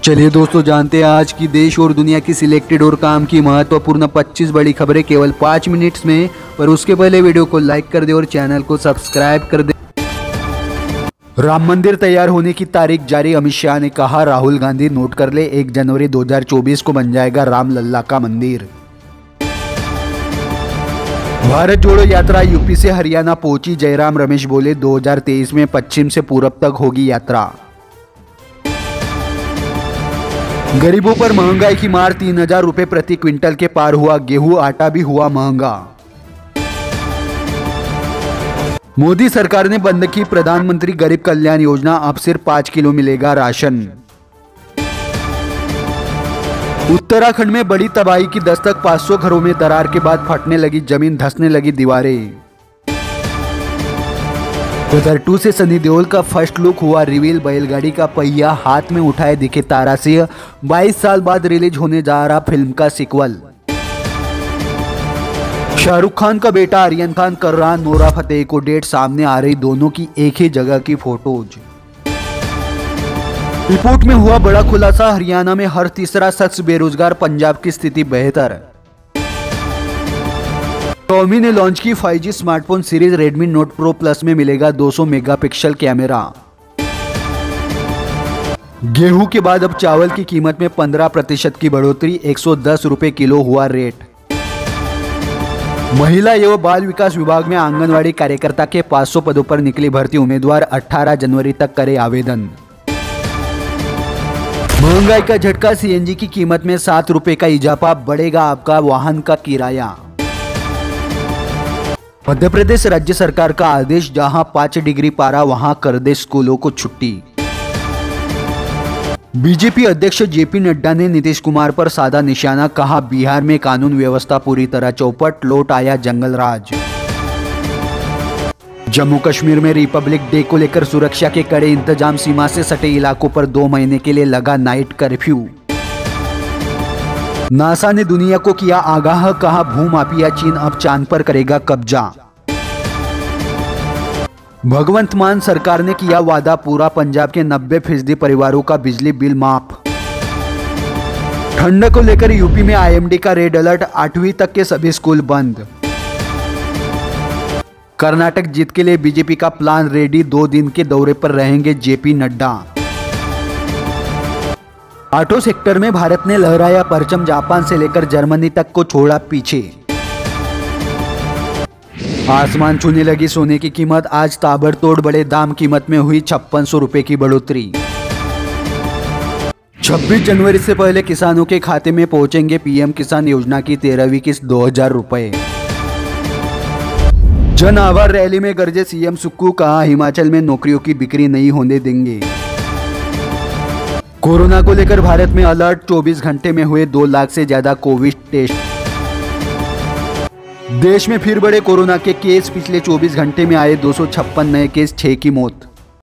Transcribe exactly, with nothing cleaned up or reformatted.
चलिए दोस्तों, जानते हैं आज की देश और दुनिया की सिलेक्टेड और काम की महत्वपूर्ण पच्चीस बड़ी खबरें केवल पाँच मिनट्स में। पर उसके पहले वीडियो को लाइक कर दे और चैनल को सब्सक्राइब कर दे। राम मंदिर तैयार होने की तारीख जारी, अमित शाह ने कहा राहुल गांधी नोट कर ले, एक जनवरी दो हज़ार चौबीस को बन जाएगा राम लल्ला का मंदिर। भारत जोड़ो यात्रा यूपी से हरियाणा पहुंची, जयराम रमेश बोले दो हज़ार तेईस में पश्चिम से पूरब तक होगी यात्रा। गरीबों पर महंगाई की मार, तीन हजार रुपए प्रति क्विंटल के पार हुआ गेहूं, आटा भी हुआ महंगा। मोदी सरकार ने बंद की प्रधानमंत्री गरीब कल्याण योजना, अब सिर्फ पाँच किलो मिलेगा राशन। उत्तराखंड में बड़ी तबाही की दस्तक, पाँच सौ घरों में दरार के बाद फटने लगी जमीन, धंसने लगी दीवारें। गदर टू से सनी देओल का फर्स्ट लुक हुआ रिवील, बैलगाड़ी का पहिया हाथ में उठाए दिखे तारा सिंह, बाईस साल बाद रिलीज होने जा रहा फिल्म का सीक्वल। शाहरुख खान का बेटा आर्यन खान कर रहा नोरा फतेही को डेट, सामने आ रही दोनों की एक ही जगह की फोटोज। रिपोर्ट में हुआ बड़ा खुलासा, हरियाणा में हर तीसरा शख्स बेरोजगार, पंजाब की स्थिति बेहतर। Xiaomi ने लॉन्च की five G smartphone series, Redmi Note Pro Plus में मिलेगा दो सौ मेगापिक्सल कैमरा। गेहूं के बाद अब चावल की कीमत में पंद्रह प्रतिशत की बढ़ोतरी, एक सौ दस रुपए किलो हुआ रेट। महिला एवं बाल विकास विभाग में आंगनवाड़ी कार्यकर्ता के पाँच सौ पदों पर निकली भर्ती, उम्मीदवार अठारह जनवरी तक करे आवेदन। महंगाई का झटका, सीएनजी की कीमत में सात रुपए का इजाफा, बढ़ेगा आपका वाहन का किराया। मध्य प्रदेश राज्य सरकार का आदेश, जहां पाँच डिग्री पारा वहां कर दे स्कूलों को छुट्टी। बीजेपी अध्यक्ष जेपी नड्डा ने नीतीश कुमार पर साधा निशाना, कहा बिहार में कानून व्यवस्था पूरी तरह चौपट, लौट आया जंगल राज। जम्मू कश्मीर में रिपब्लिक डे को लेकर सुरक्षा के कड़े इंतजाम, सीमा से सटे इलाकों पर दो महीने के लिए लगा नाइट कर्फ्यू। नासा ने दुनिया को किया आगाह, कहा भूमाफिया चीन अब चांद पर करेगा कब्जा। भगवंत मान सरकार ने किया वादा पूरा, पंजाब के नब्बे फीसदी परिवारों का बिजली बिल माफ। ठंड को लेकर यूपी में आईएमडी का रेड अलर्ट, आठवीं तक के सभी स्कूल बंद। कर्नाटक जीत के लिए बीजेपी का प्लान रेडी, दो दिन के दौरे पर रहेंगे जेपी नड्डा। ऑटो सेक्टर में भारत ने लहराया परचम, जापान से लेकर जर्मनी तक को छोड़ा पीछे। आसमान छूने लगी सोने की कीमत, आज ताबड़तोड़ बड़े दाम, कीमत में हुई छप्पन सौ रुपए की बढ़ोतरी। छब्बीस जनवरी से पहले किसानों के खाते में पहुंचेंगे पीएम किसान योजना की तेरहवीं किस्त, दो हजार रुपए। जन आभार रैली में गरजे सीएम सुक्कू, कहा हिमाचल में नौकरियों की बिक्री नहीं होने देंगे। कोरोना को लेकर भारत में अलर्ट, चौबीस घंटे में हुए दो लाख से ज्यादा कोविड टेस्ट। देश में फिर बढ़े कोरोना के केस, पिछले चौबीस घंटे में आए दो सौ छप्पन नए केस, छह की मौत।